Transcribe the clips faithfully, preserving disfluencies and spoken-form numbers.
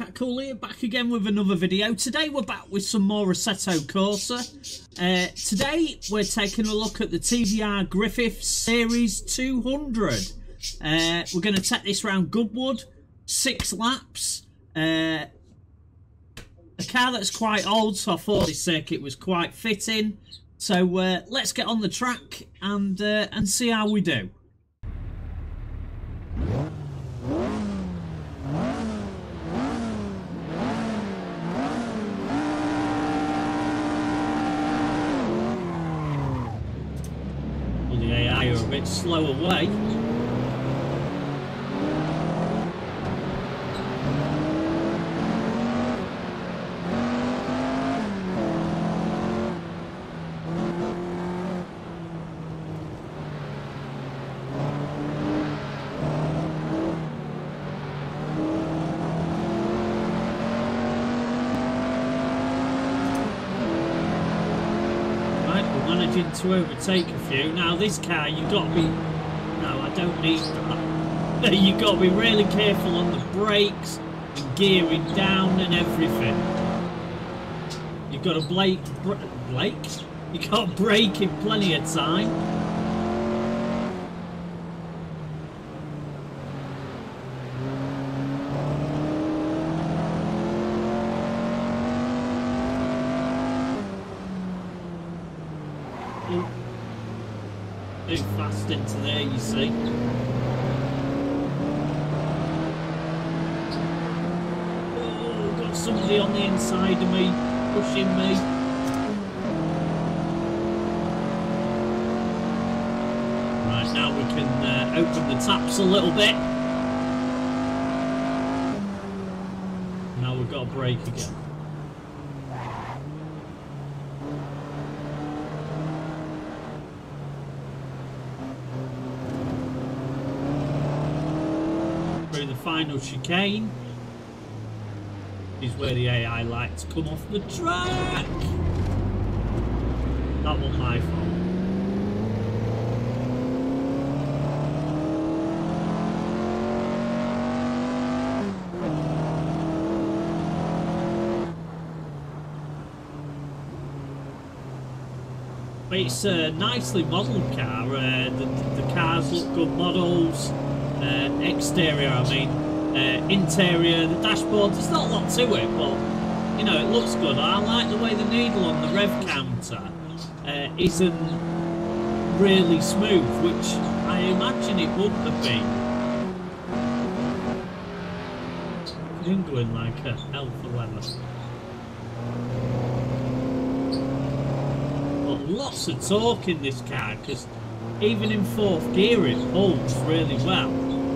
Cool here, back again with another video. Today we're back with some more Assetto Corsa. Uh, today we're taking a look at the T V R Griffith Series two hundred. Uh, we're going to take this round Goodwood, six laps. Uh, a car that's quite old, so I thought this circuit was quite fitting. So uh, let's get on the track and, uh, and see how we do. The A I are a bit slow away. Managing to overtake a few. Now this car, you've got to be... No, I don't need that. You've got to be really careful on the brakes and gearing down and everything. You've got to blake... Blake? You've got to brake in plenty of time. Too fast into there, you see. Oh, got somebody on the inside of me, pushing me. Right, now we can uh, open the taps a little bit. Now we've got to brake again. The final chicane is where the A I lights come off the track. That wasn't my fault. But it's a nicely modelled car. Uh, the, the cars look good models. Uh, exterior, I mean, uh, interior, the dashboard, there's not a lot to it, but, you know, it looks good. I like the way the needle on the rev counter uh, isn't really smooth, which I imagine it would have been. Jingling like a hell for leather. But lots of torque in this car, because even in fourth gear it holds really well.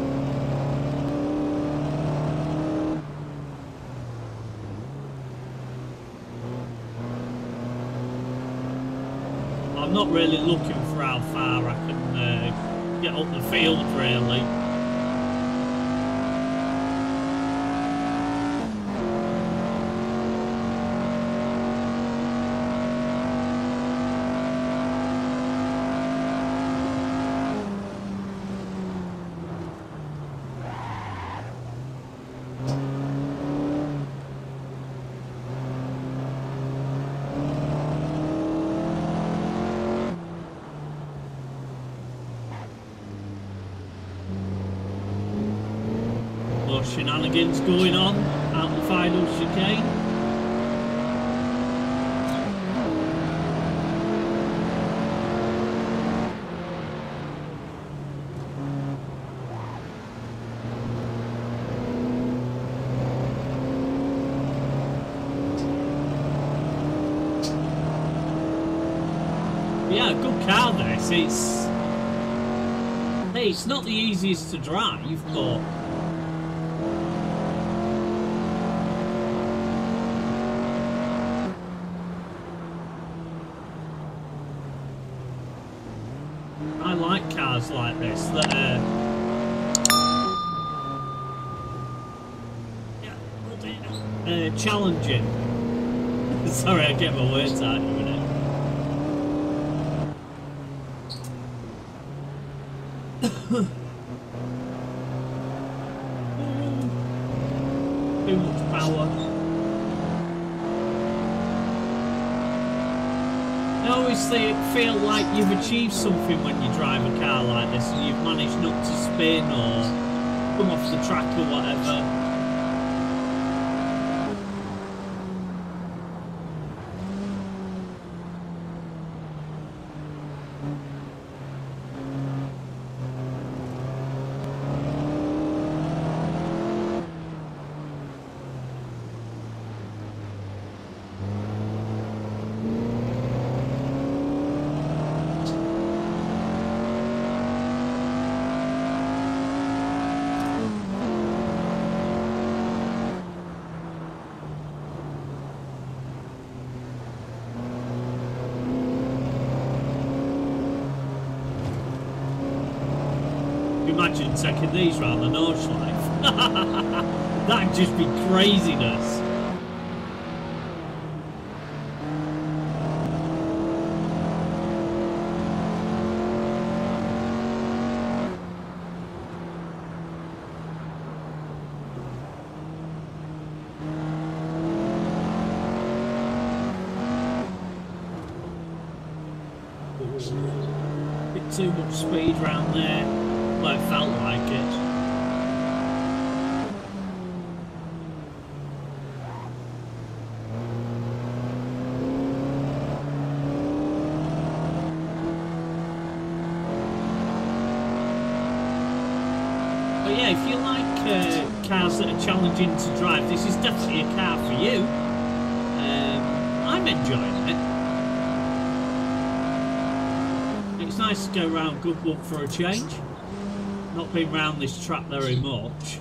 I'm not really looking for how far I can uh, get up the field, really. Shenanigans going on out the final chicane. Yeah, good car this. It's hey, it's not the easiest to drive, but I like cars like this that are uh, challenging. Sorry, I get my words out in a minute. Too much power. I always feel like you've achieved something when you drive a car like this and you've managed not to spin or come off the track or whatever. Imagine taking these round the Nordschleife. That'd just be craziness. Bit too much speed round there. Well, it felt like it. But yeah, if you like uh, cars that are challenging to drive, this is definitely a car for you. Um, I'm enjoying it. It's nice to go round Goodwood for a change. Not been round this track very much.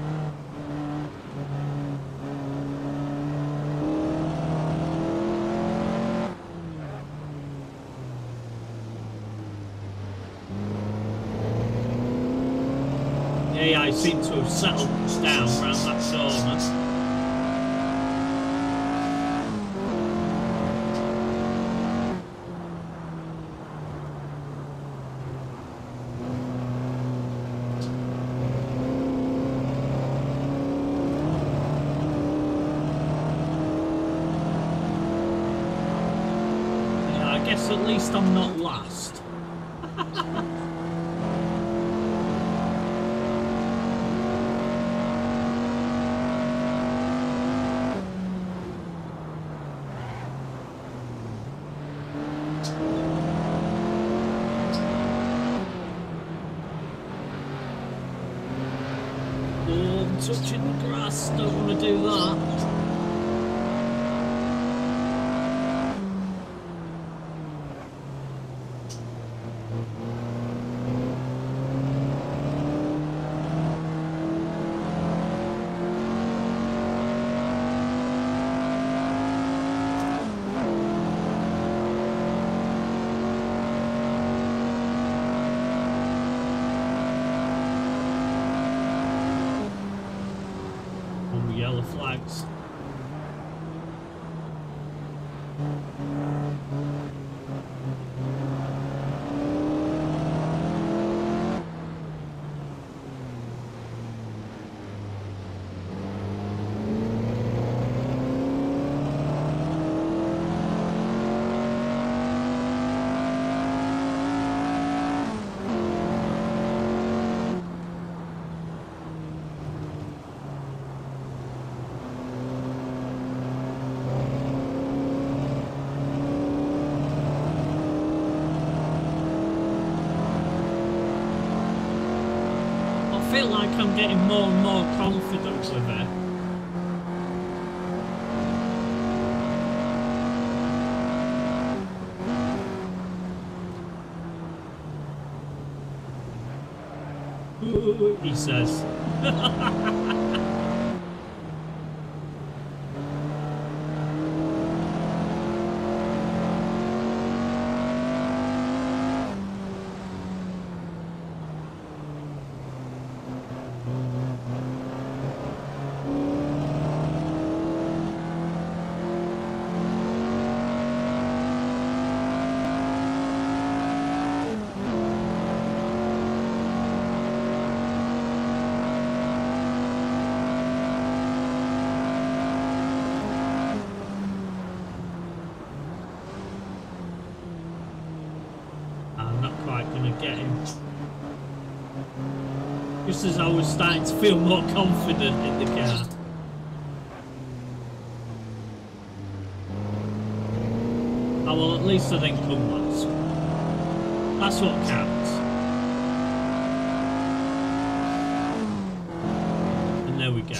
Yeah, I seem to have settled down round that corner. At least I'm not last. Oh, I'm touching the grass, don't want to do that. Yellow flags. I feel like I'm getting more and more confident with it. Ooh, he says. quite going to get him. Just as I was starting to feel more confident in the car. Oh well, at least I didn't come last. That's what counts. And there we go.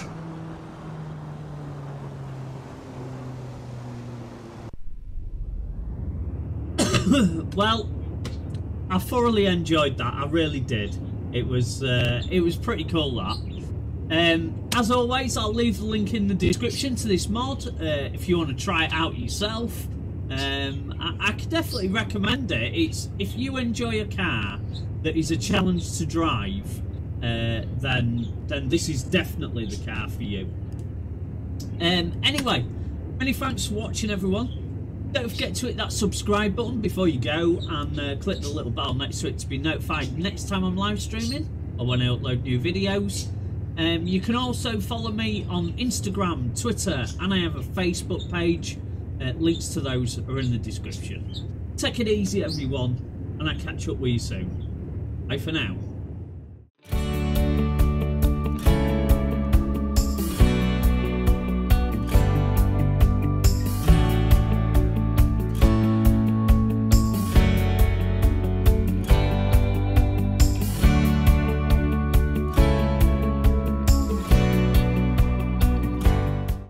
Well, I thoroughly enjoyed that. I really did. It was uh, it was pretty cool, that. Um, as always, I'll leave the link in the description to this mod uh, if you want to try it out yourself. Um, I, I could definitely recommend it. It's if you enjoy a car that is a challenge to drive, uh, then then this is definitely the car for you. Um, anyway, many thanks for watching, everyone. Don't forget to hit that subscribe button before you go, and uh, click the little bell next to it to be notified next time I'm live streaming or when I upload new videos. Um, you can also follow me on Instagram, Twitter, and I have a Facebook page. Uh, links to those are in the description. Take it easy, everyone, and I'll catch up with you soon. Bye for now.